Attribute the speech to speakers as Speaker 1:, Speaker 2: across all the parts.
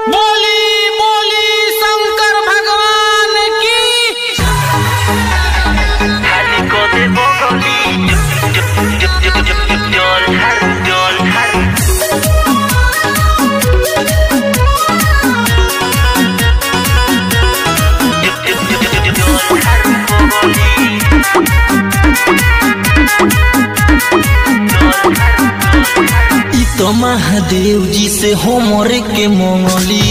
Speaker 1: बोली बोली शंकर भगवान की।
Speaker 2: खाली को दे बोली जोल हर
Speaker 3: तो महादेव जी से हो मोरे के मंगली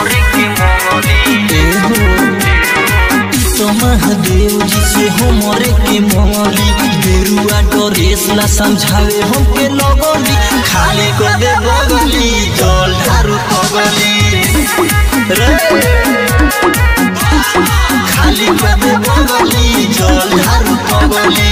Speaker 3: तो महादेव जी से हो मोरे के मंगली बेरुआ डरेस ला समझावे हमके लगली खाली को दे बगली जल ढारू पगली खाली को दे बगली जल ढारू पगली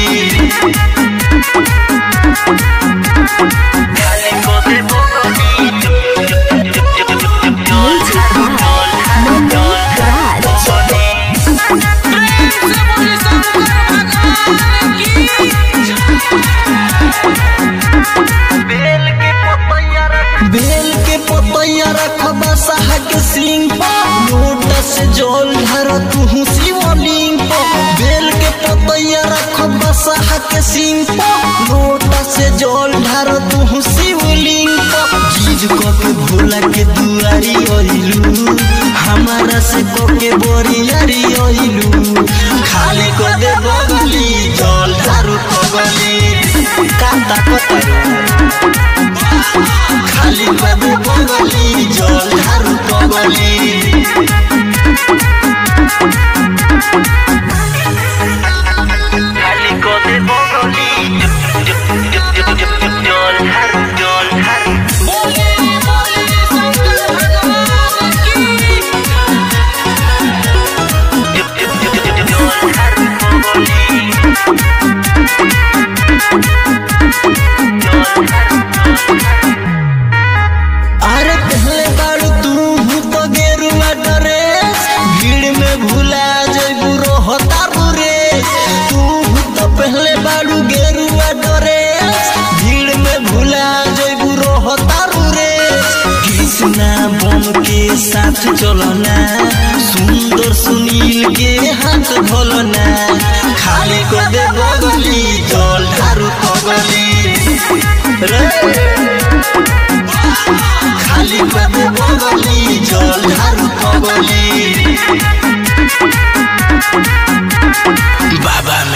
Speaker 3: बेल के पतैया रखबा साह के सिंह लोटा से जल ढार तू शिवलिंग बेल के पतैया रखबा साह के सिंह लोटा से जल ढार तू शिवलिंग चीज को के भोला के दुआरी ओइलू हमारा से को के बोरियारी ओइलू खाली को दे बगली जल ढार पगली कांता खाली बाबू पगली जल ढारू पगली
Speaker 2: खाली को दे बोली जोल हर
Speaker 1: बोली बोली शंकर भगवान की।
Speaker 2: जोल हर
Speaker 3: अरे पहले बारू तू तो गेरुआ ड्रेस भीड़ में भूला जइबू रोहतारू रे तू तो पहले बारू गेरुआ ड्रेस भीड़ में भूला जइबू रोहतारू रे कृष्णा बम के साथ चलना सुंदर सुनील के हाथ धोलना खाली को दे बगली जल ढारू पगली खाली बाबू पगली जल ढारू पगली बाबा